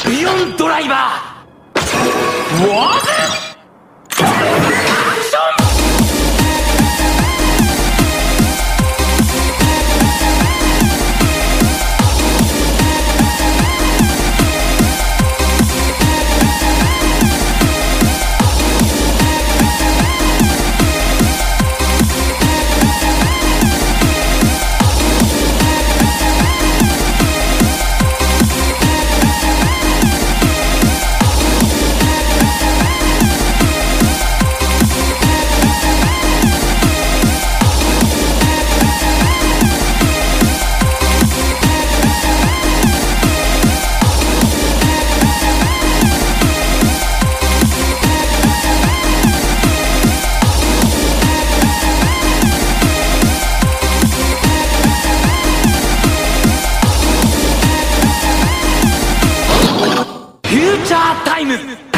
ビヨンドライバーワーズアクション。フューチャータイム。